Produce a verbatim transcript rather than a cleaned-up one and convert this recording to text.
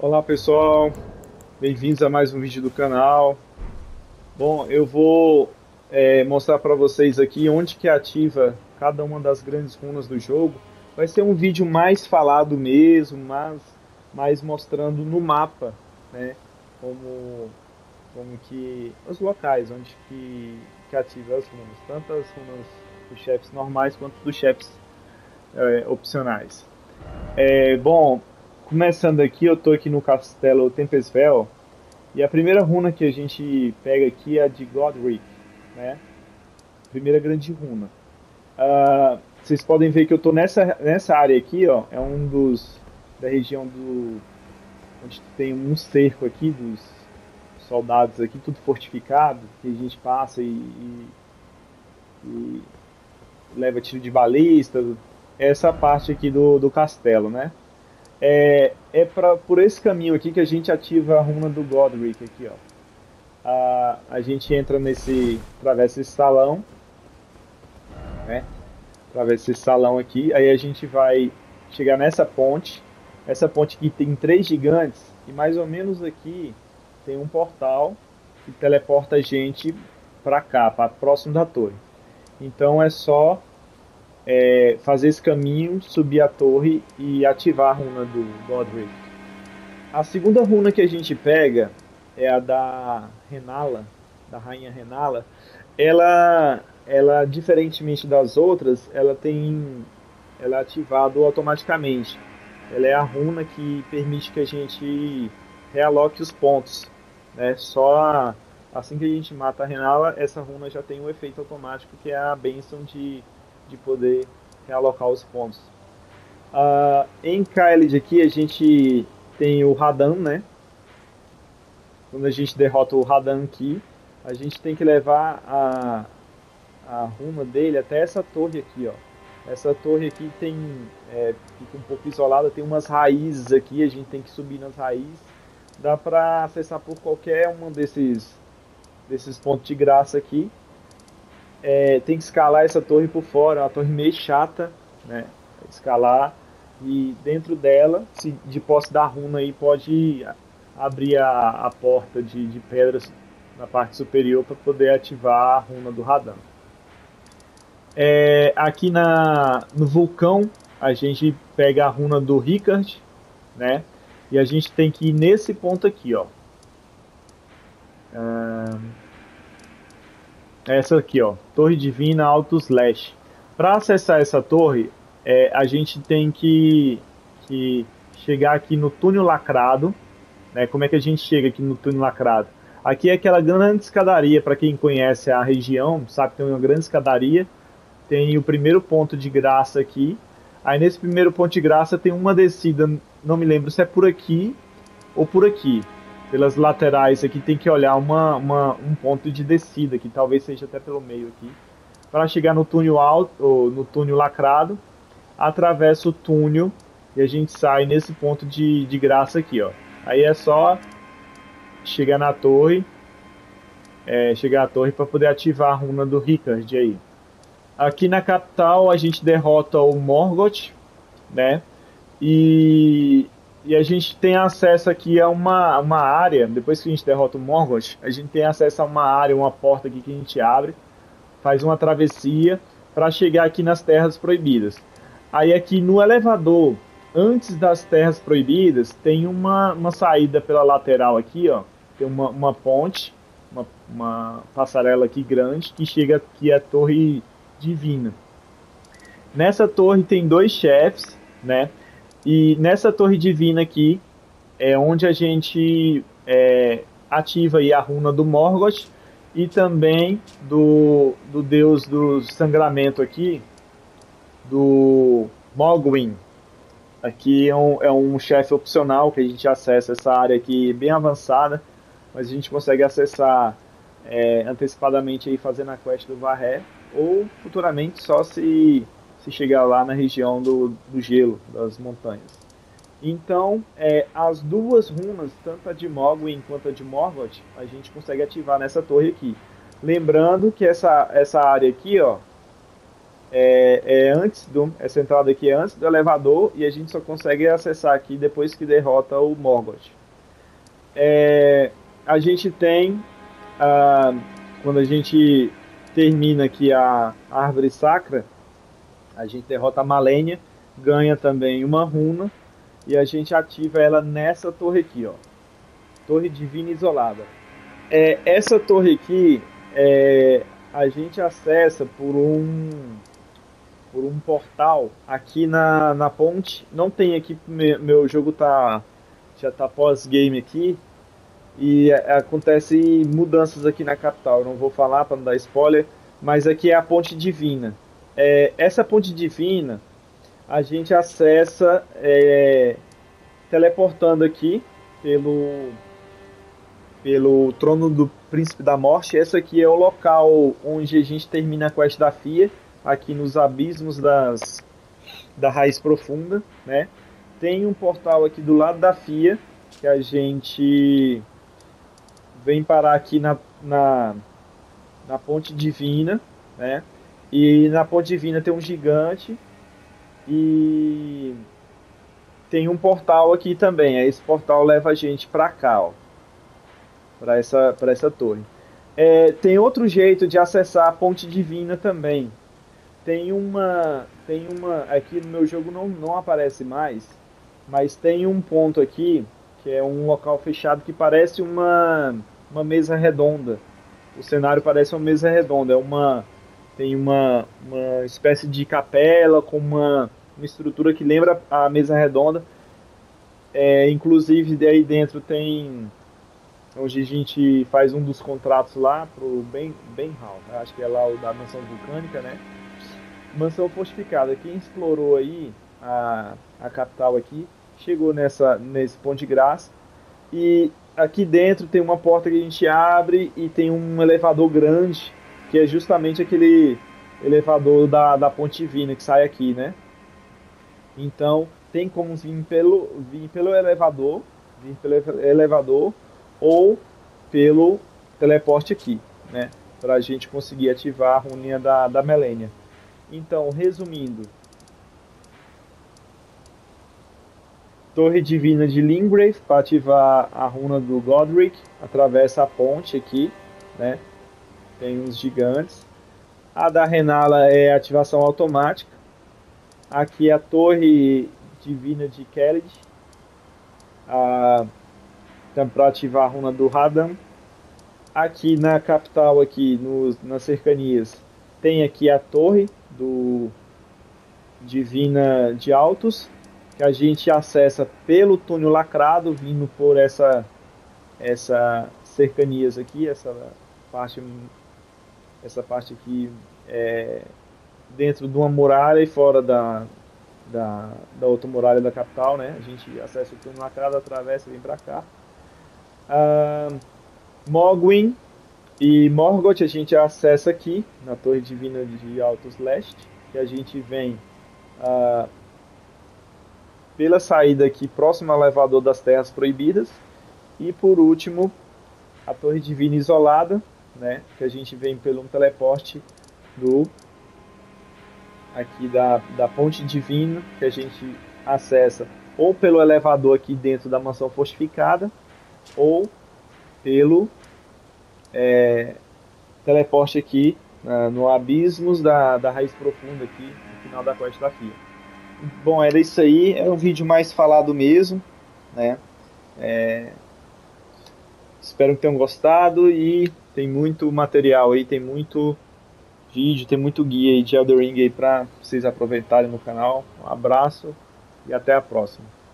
Olá pessoal, bem-vindos a mais um vídeo do canal. Bom, eu vou é, mostrar para vocês aqui onde que ativa cada uma das grandes runas do jogo. Vai ser um vídeo mais falado mesmo, mas mais mostrando no mapa, né, como, como que os locais onde que, que ativa as runas, tanto as runas dos chefes normais quanto dos chefes é, opcionais. É, bom, começando aqui, eu tô aqui no castelo Tempestfell. E a primeira runa que a gente pega aqui é a de Godric, né? Primeira grande runa. Ah, vocês podem ver que eu estou nessa, nessa área aqui, ó. É um dos da região do onde tem um cerco aqui dos soldados aqui, tudo fortificado, que a gente passa e, e, e leva tiro de balista. Essa parte aqui do, do castelo, né? É, é pra, por esse caminho aqui que a gente ativa a runa do Godric aqui, ó. A, a gente entra nesse, atravessa esse salão, né? Atravessa esse salão aqui, aí a gente vai chegar nessa ponte. Essa ponte aqui tem três gigantes e mais ou menos aqui tem um portal que teleporta a gente para cá, para próximo da torre. Então é só é, fazer esse caminho, subir a torre e ativar a runa do Godric. A segunda runa que a gente pega é a da Renala, da rainha Renala. Ela, ela diferentemente das outras, ela tem, ela é ativada automaticamente. Ela é a runa que permite que a gente realoque os pontos, né? Só a- assim que a gente mata a Renala, essa runa já tem um efeito automático que é a bênção de, de poder realocar os pontos. Ah, em Kaelid aqui a gente tem o Radan, né? Quando a gente derrota o Radan aqui, a gente tem que levar a, a runa dele até essa torre aqui, ó. Essa torre aqui tem é, fica um pouco isolada, tem umas raízes aqui, a gente tem que subir nas raízes. Dá pra acessar por qualquer um desses desses pontos de graça aqui. É, tem que escalar essa torre por fora, é uma torre meio chata, né? Escalar e dentro dela, se de posse da runa aí, pode abrir a, a porta de, de pedras na parte superior para poder ativar a runa do Radan. É, aqui na, no vulcão a gente pega a runa do Ricard, né? E a gente tem que ir nesse ponto aqui, ó. Ah, essa aqui, ó, Torre Divina Alto Slash. Para acessar essa torre, é, a gente tem que, que chegar aqui no túnel lacrado, né? Como é que a gente chega aqui no túnel lacrado? Aqui é aquela grande escadaria, para quem conhece a região, sabe que tem uma grande escadaria. Tem o primeiro ponto de graça aqui. Aí nesse primeiro ponto de graça tem uma descida, não me lembro se é por aqui ou por aqui. Pelas laterais aqui tem que olhar uma, uma, um ponto de descida, que talvez seja até pelo meio aqui. Para chegar no túnel alto, ou no túnel lacrado, atravessa o túnel e a gente sai nesse ponto de, de graça aqui, ó. Aí é só chegar na torre, é, chegar à torre para poder ativar a runa do Ricard aí. Aqui na capital a gente derrota o Morgoth, né? E, e a gente tem acesso aqui a uma, uma área. Depois que a gente derrota o Morgoth, a gente tem acesso a uma área, uma porta aqui que a gente abre, faz uma travessia para chegar aqui nas Terras Proibidas. Aí aqui no elevador, antes das Terras Proibidas, tem uma, uma saída pela lateral aqui, ó. Tem uma, uma ponte, uma, uma passarela aqui grande que chega aqui à Torre Divina. Nessa torre tem dois chefes, né? E nessa torre divina aqui é onde a gente é, ativa aí a runa do Morgoth e também do, do deus do sangramento aqui, do Mogwin. Aqui é um, é um chefe opcional que a gente acessa essa área aqui bem avançada, mas a gente consegue acessar é, antecipadamente aí fazendo a quest do Varré, ou futuramente só se, se chegar lá na região do, do gelo, das montanhas. Então, é, as duas runas, tanto a de Mogwin quanto a de Morgoth, a gente consegue ativar nessa torre aqui. Lembrando que essa, essa área aqui, ó, É, é antes do, essa entrada aqui é antes do elevador e a gente só consegue acessar aqui depois que derrota o Morgoth. É, a gente tem, ah, quando a gente termina aqui a árvore sacra, a gente derrota a Malenia, ganha também uma runa e a gente ativa ela nessa torre aqui, ó, Torre Divina Isolada. É, essa torre aqui, é, a gente acessa por um por um portal aqui na, na ponte. Não tem aqui, meu, meu jogo tá já tá pós-game aqui e é, acontece mudanças aqui na capital. Eu não vou falar para não dar spoiler, mas aqui é a Ponte Divina. É, essa Ponte Divina a gente acessa é, teleportando aqui pelo pelo Trono do Príncipe da Morte. Esse aqui é o local onde a gente termina a quest da Fia, aqui nos abismos das, da Raiz Profunda, né? Tem um portal aqui do lado da Fia, que a gente vem parar aqui na, na, na Ponte Divina, né? E na Ponte Divina tem um gigante e tem um portal aqui também. Esse portal leva a gente para cá, ó, para essa, para essa torre. É, tem outro jeito de acessar a Ponte Divina também. Tem uma, tem uma, aqui no meu jogo não, não aparece mais, mas tem um ponto aqui que é um local fechado que parece uma, uma mesa redonda. O cenário parece uma mesa redonda, é uma, tem uma, uma espécie de capela com uma, uma estrutura que lembra a mesa redonda. É, inclusive daí dentro tem onde a gente faz um dos contratos lá pro Ben, Benhal, né? Acho que é lá o da mansão vulcânica, né? Mansão fortificada. Quem explorou aí a, a capital aqui, chegou nessa, nesse ponto de graça. E aqui dentro tem uma porta que a gente abre e tem um elevador grande, que é justamente aquele elevador da, da Ponte Divina que sai aqui, né? Então tem como vir pelo, vir pelo elevador, vir pelo elevador ou pelo teleporte aqui, né? Para a gente conseguir ativar a runinha da, da Malenia. Então, resumindo, Torre Divina de Limgrave para ativar a runa do Godric, atravessa a ponte aqui, né? Tem uns gigantes. A da Renala é ativação automática. Aqui é a Torre Divina de Kelid, a para ativar a runa do Radan. Aqui na capital, aqui nos, nas cercanias, tem aqui a torre do Divina de Altos, que a gente acessa pelo túnel lacrado, vindo por essa, essa cercanias aqui, essa parte, essa parte aqui é dentro de uma muralha e fora da, da, da outra muralha da capital, né? A gente acessa o túnel lacrado, atravessa e vem para cá. Uh, Mogwin e Morgoth a gente acessa aqui na Torre Divina de Altos Leste, que a gente vem uh, pela saída aqui próximo ao elevador das Terras Proibidas, e por último a Torre Divina Isolada, né, que a gente vem pelo um teleporte do aqui da, da Ponte Divina, que a gente acessa ou pelo elevador aqui dentro da mansão fortificada, ou pelo é, teleporte aqui uh, no abismos da, da Raiz Profunda aqui no final da quest da Fia. Bom, era isso aí, é um vídeo mais falado mesmo, né? É, espero que tenham gostado e tem muito material aí, tem muito vídeo, tem muito guia aí de Elden Ring aí para vocês aproveitarem no canal. Um abraço e até a próxima.